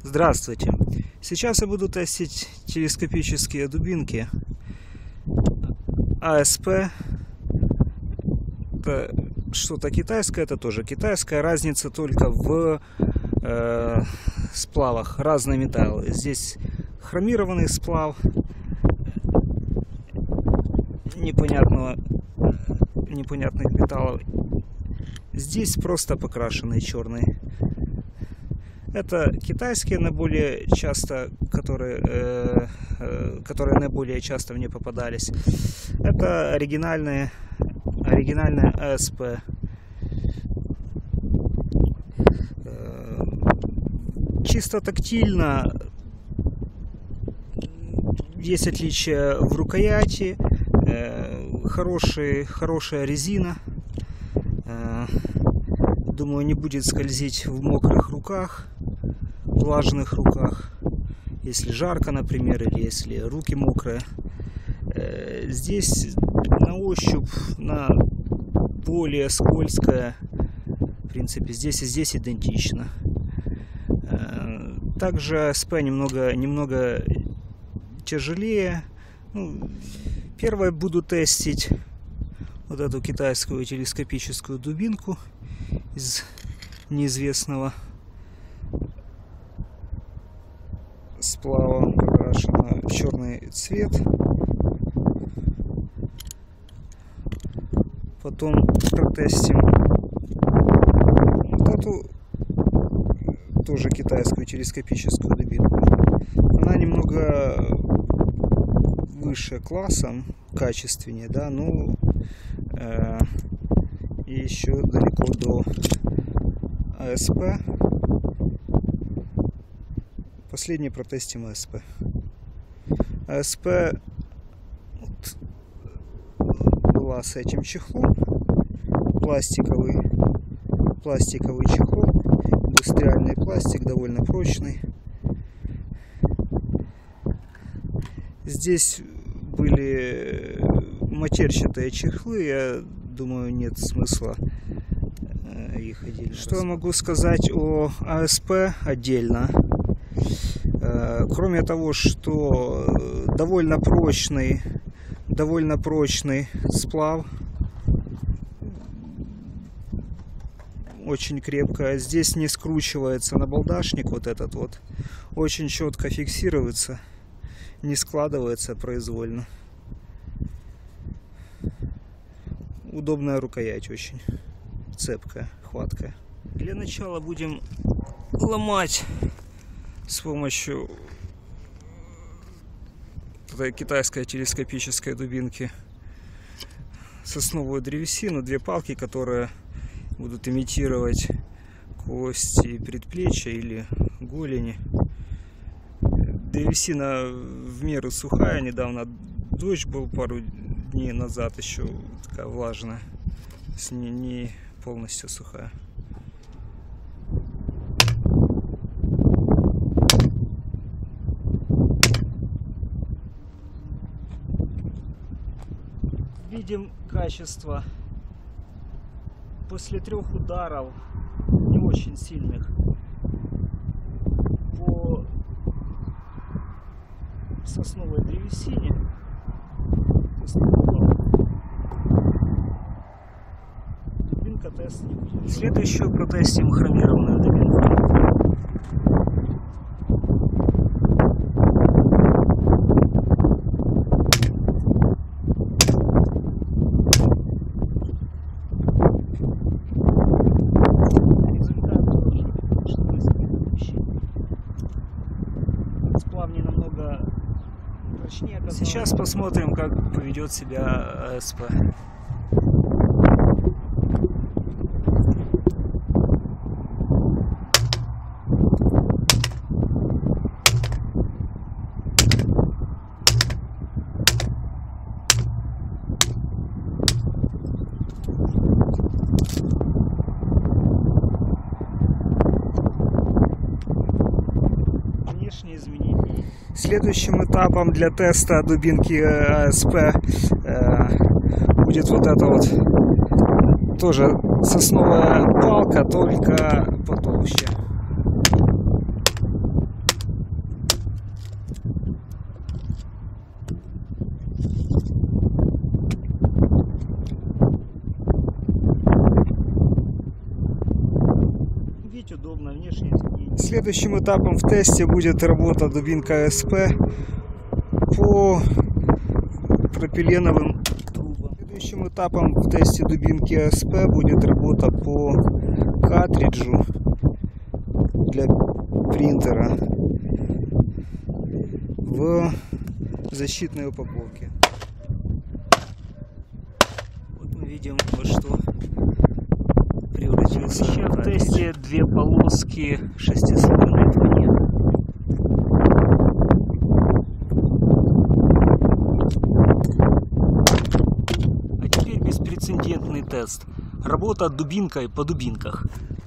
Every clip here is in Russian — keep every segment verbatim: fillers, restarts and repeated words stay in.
Здравствуйте! Сейчас я буду тестить телескопические дубинки А С П. Это что-то китайское, это тоже китайская. Разница только в э, сплавах. Разные металлы. Здесь хромированный сплав непонятного, непонятных металлов. Здесь просто покрашенный черный. Это китайские, наиболее часто, которые, э, э, которые наиболее часто мне попадались. Это оригинальные, оригинальная А С П. Э, чисто тактильно есть отличия в рукояти, э, хороший, хорошая резина. Э, думаю, не будет скользить в мокрых руках, влажных руках, если жарко, например, или если руки мокрые. Здесь на ощупь, на более скользкое, в принципе, здесь и здесь идентично. Также А С П немного, немного тяжелее. Ну, первое буду тестить вот эту китайскую телескопическую дубинку из неизвестного сплава, покрашена в черный цвет. Потом протестим вот эту тоже китайскую телескопическую дубинку. Она немного выше классом, качественнее, да, но э, и еще далеко до А С П. Последний протестим А С П. А С П вот, была с этим чехлом, пластиковый, пластиковый чехол, индустриальный пластик, довольно прочный. Здесь были матерчатые чехлы, я думаю, нет смысла их отдельно. Что я могу сказать о А С П отдельно? Кроме того, что довольно прочный, довольно прочный сплав, очень крепко. Здесь не скручивается набалдашник вот этот вот, очень четко фиксируется, не складывается произвольно. Удобная рукоять, очень цепкая, хваткая. Для начала будем ломать с помощью этой китайской телескопической дубинки сосновую древесину, две палки, которые будут имитировать кости предплечья или голени. Древесина в меру сухая, недавно дождь был пару дней назад, еще такая влажная, не, не полностью сухая. Видим качество после трех ударов, не очень сильных, по сосновой древесине. Дубинка тест не будет. Следующую протестим хромированную дубинку. Сейчас посмотрим, как поведет себя А С П. Внешние изменения. Следующим этапом для теста дубинки А С П э, будет вот эта вот тоже сосновая палка, только потолще. подробно внешне. Следующим этапом в тесте будет работа дубинка АСП по пропиленовым трубам. Следующим этапом в тесте дубинки АСП будет работа по картриджу для принтера в защитной упаковке. Вот мы видим, во что превратился. Еще в тесте две полоски шестислойной ткани. А теперь беспрецедентный тест. Работа дубинкой по дубинках.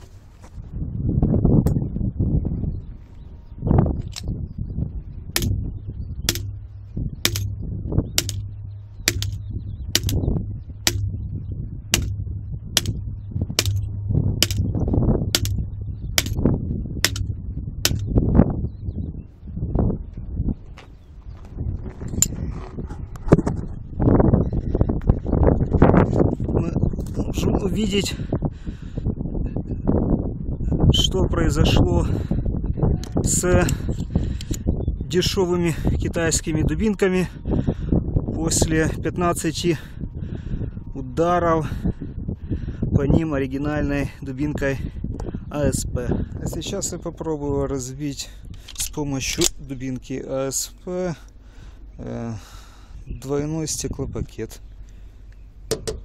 Можем увидеть, что произошло с дешевыми китайскими дубинками после пятнадцати ударов по ним оригинальной дубинкой АСП. А сейчас я попробую разбить с помощью дубинки АСП э, двойной стеклопакет.